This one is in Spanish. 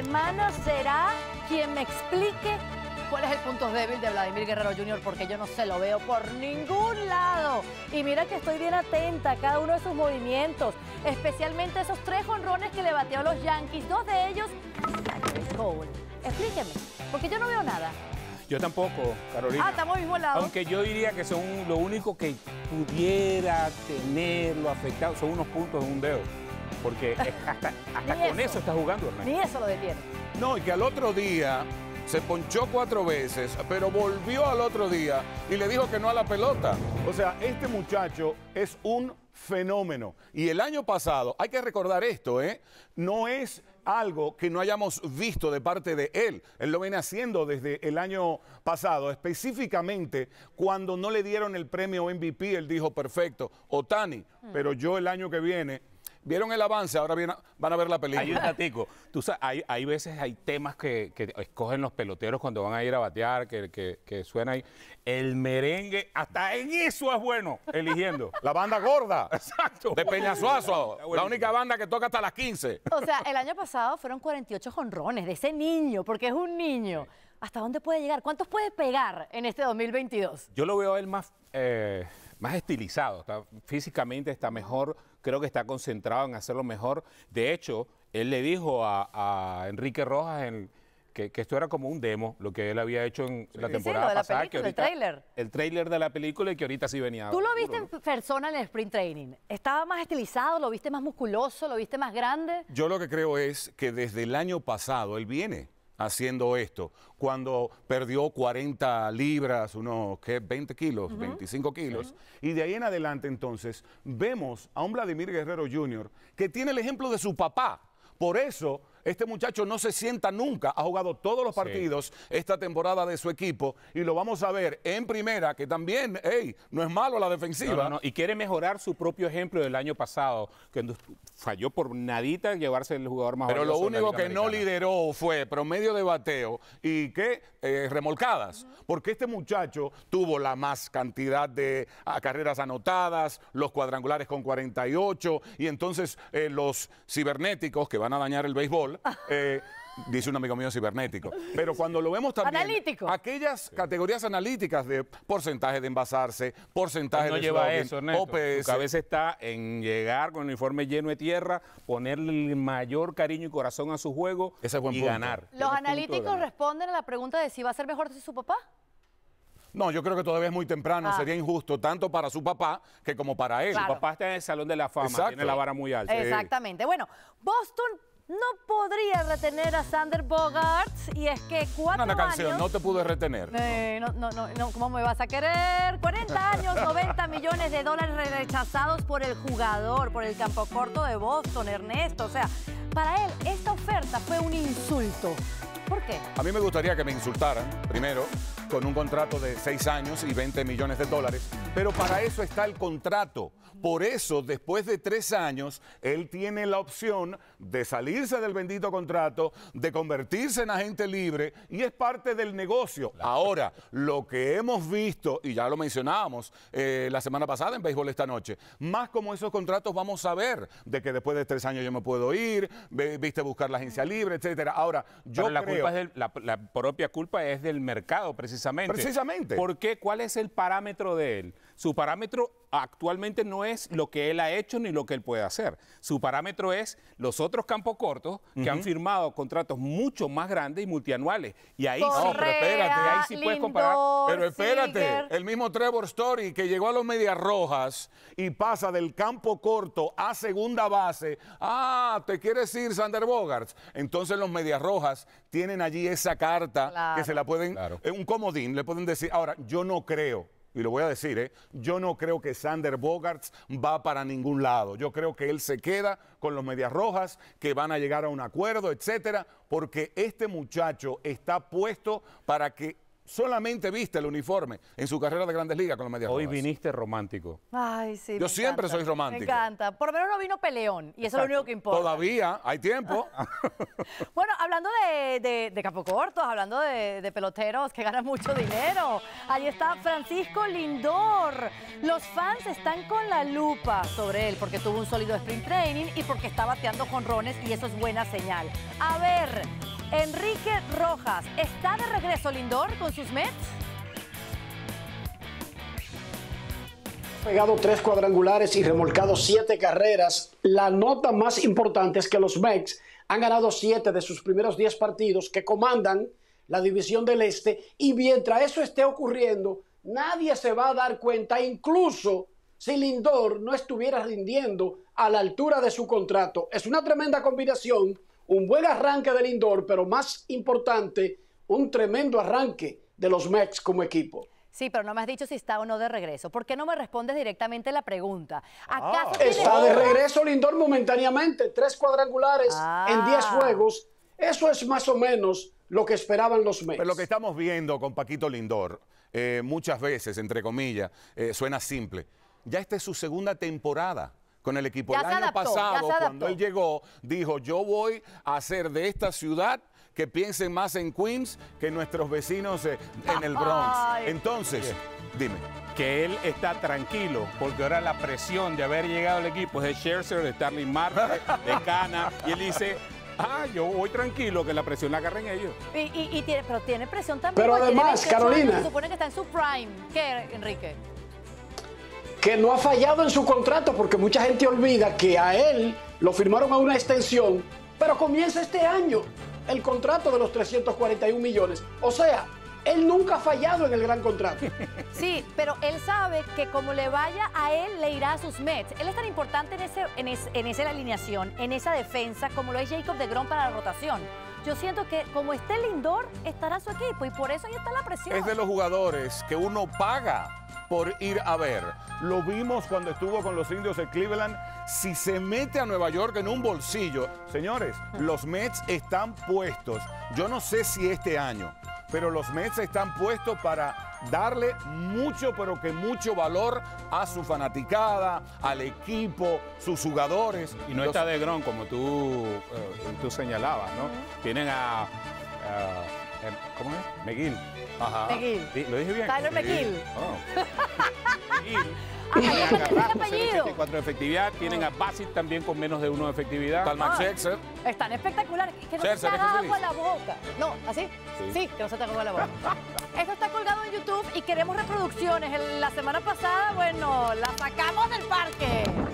semana será quien me explique cuál es el punto débil de Vladimir Guerrero Jr., porque yo no se lo veo por ningún lado. Y mira que estoy bien atenta a cada uno de sus movimientos, especialmente esos 3 jonrones que le bateó a los Yankees, 2 de ellos a Chris Cole. Explíqueme, porque yo no veo nada. Yo tampoco, Carolina. Ah, estamos al mismo lado. Aunque yo diría que son lo único que pudiera tenerlo afectado, son unos puntos de un dedo. Porque hasta con eso está jugando, Ernesto. Ni eso lo detiene. No, y que al otro día se ponchó 4 veces, pero volvió al otro día y le dijo que no a la pelota. O sea, este muchacho es un fenómeno. Y el año pasado, hay que recordar esto, no es algo que no hayamos visto de parte de él. Él lo viene haciendo desde el año pasado. Específicamente, cuando no le dieron el premio MVP, él dijo, perfecto, Ohtani, pero yo el año que viene... ¿Vieron el avance? Ahora van a ver la película. Hay un datico. Tú sabes, hay veces, hay temas que escogen los peloteros cuando van a ir a batear, que suena ahí. El merengue, hasta en eso es bueno, eligiendo. La banda gorda. Exacto. De Peñasuazo. La única banda que toca hasta las 15. O sea, el año pasado fueron 48 jonrones de ese niño, porque es un niño. ¿Hasta dónde puede llegar? ¿Cuántos puede pegar en este 2022? Yo lo veo a él más estilizado. Físicamente está mejor. Creo que está concentrado en hacerlo mejor. De hecho, él le dijo a Enrique Rojas que esto era como un demo, lo que él había hecho en la temporada pasada. Película, que ahorita, el tráiler de la película y que ahorita sí venía. ¿Tú lo viste en persona en el sprint training? ¿Estaba más estilizado? ¿Lo viste más musculoso? ¿Lo viste más grande? Yo lo que creo es que desde el año pasado él viene haciendo esto. Cuando perdió 40 libras, unos 20 kilos, 25 kilos. Y de ahí en adelante, entonces, vemos a un Vladimir Guerrero Jr. que tiene el ejemplo de su papá. Por eso, este muchacho no se sienta nunca. Ha jugado todos los partidos esta temporada de su equipo y lo vamos a ver en primera, que también, no es malo la defensiva. Y quiere mejorar su propio ejemplo del año pasado, que falló por nadita llevarse el jugador más Pero lo valioso único que americana. no lideró fue promedio de bateo y remolcadas. Porque este muchacho tuvo la más cantidad de carreras anotadas, los cuadrangulares con 48 y entonces los cibernéticos que van a dañar el béisbol, dice un amigo mío cibernético. Pero cuando lo vemos también, analítico. Aquellas categorías analíticas de porcentaje de envasarse, porcentaje no de lleva slogan, eso, Ernesto. OPS. Su cabeza está en llegar con el uniforme lleno de tierra, ponerle el mayor cariño y corazón a su juego y ganar. ¿Los analíticos responden a la pregunta de si va a ser mejor que su papá? No, yo creo que todavía es muy temprano. Sería injusto tanto para su papá que como para él. Claro. Su papá está en el Salón de la Fama, tiene la vara muy alta. Exactamente. Bueno, Boston no podría retener a Xander Bogaerts y es que 4 Una canción, años... no te pude retener. No, ¿cómo me vas a querer? 40 años, 90 millones de dólares rechazados por el jugador, por el campo corto de Boston, Ernesto. O sea, para él esta oferta fue un insulto. ¿Por qué? A mí me gustaría que me insultaran, primero, con un contrato de 6 años y 20 millones de dólares, pero para eso está el contrato. Por eso, después de 3 años, él tiene la opción de salirse del bendito contrato, de convertirse en agente libre y es parte del negocio. Claro. Ahora, lo que hemos visto, y ya lo mencionábamos la semana pasada en Béisbol Esta Noche, más como esos contratos vamos a ver, de que después de 3 años yo me puedo ir, viste buscar la agencia libre, etcétera. Ahora, yo creo... La propia culpa es del mercado, precisamente. Precisamente. ¿Por qué? ¿Cuál es el parámetro de él? Su parámetro actualmente no es lo que él ha hecho ni lo que él puede hacer. Su parámetro es los otros campos cortos que han firmado contratos mucho más grandes y multianuales. Y ahí Correa, sí, pero espérate, ahí sí puedes comparar. Pero espérate, Seager. el mismo Trevor Story que llegó a los Medias Rojas y pasa del campo corto a segunda base. Ah, ¿te quieres ir, Xander Bogaerts? Entonces los Medias Rojas tienen allí esa carta que se la pueden, un comodín, le pueden decir. Ahora, yo no creo, y lo voy a decir, yo no creo que Xander Bogaerts va para ningún lado. Yo creo que él se queda con los Medias Rojas, que van a llegar a un acuerdo, etcétera, porque este muchacho está puesto para que solamente viste el uniforme en su carrera de Grandes Ligas con los Medias Rojas. Hoy viniste romántico. Ay, sí. Yo siempre soy romántico. Me encanta. Por lo menos no vino peleón y eso es lo único que importa. Todavía hay tiempo. Bueno, hablando de campo cortos, hablando de peloteros que ganan mucho dinero, ahí está Francisco Lindor. Los fans están con la lupa sobre él porque tuvo un sólido sprint training y porque está bateando jonrones y eso es buena señal. A ver, Enrique Rojas, ¿está de regreso Lindor con sus Mets? Pegado 3 cuadrangulares y remolcado 7 carreras. La nota más importante es que los Mets han ganado 7 de sus primeros 10 partidos que comandan la división del Este, y mientras eso esté ocurriendo, nadie se va a dar cuenta, incluso si Lindor no estuviera rindiendo a la altura de su contrato. Es una tremenda combinación, un buen arranque de Lindor, pero más importante, un tremendo arranque de los Mets como equipo. Sí, pero no me has dicho si está o no de regreso. ¿Por qué no me respondes directamente la pregunta? ¿Acaso Está de regreso Lindor momentáneamente, 3 cuadrangulares en 10 juegos. Eso es más o menos lo que esperaban los Mets. Pero lo que estamos viendo con Paquito Lindor, muchas veces, entre comillas, suena simple. Ya esta es su segunda temporada con el equipo. Ya el se año adaptó, pasado, cuando él llegó, dijo, yo voy a hacer de esta ciudad que piensen más en Queens que en nuestros vecinos en el Bronx. Entonces, dime. Que él está tranquilo, porque ahora la presión de haber llegado al equipo es de Scherzer, de Starling Marte, de Cana, y él dice, yo voy tranquilo, que la presión la agarren ellos. Pero tiene presión también. Pero porque además, tiene 28 Carolina, años, se supone que está en su prime. ¿Qué, Enrique? Que no ha fallado en su contrato, porque mucha gente olvida que a él lo firmaron a una extensión, pero comienza este año el contrato de los 341 millones. O sea, él nunca ha fallado en el gran contrato. Sí, pero él sabe que como le vaya a él, le irá a sus Mets. Él es tan importante en esa alineación, en esa defensa, como lo es Jacob deGrom para la rotación. Yo siento que como esté Lindor, estará su equipo, y por eso ahí está la presión. Es de los jugadores que uno paga por ir a ver. Lo vimos cuando estuvo con los Indios de Cleveland. Si se mete a Nueva York en un bolsillo, señores, los Mets están puestos. Yo no sé si este año, pero los Mets están puestos para darle mucho, pero que mucho valor a su fanaticada, al equipo, sus jugadores. Y no está deGrom, como tú señalabas, ¿no? Tienen a ¿cómo es? McGill. Ajá. McGill. ¿Lo dije bien? Tyler McGill. McGill. Tienen Tienen a Carrasco, apellido. 0.84 de efectividad. Tienen a Bassett también con menos de 1 de efectividad. Talman Scherzer. Están espectaculares. Que no se te Scherzer, haga ¿estás agua feliz? la boca. No, ¿así? Sí, que no se te haga agua la boca. Esto está colgado en YouTube y queremos reproducciones. La semana pasada, bueno, la sacamos del parque.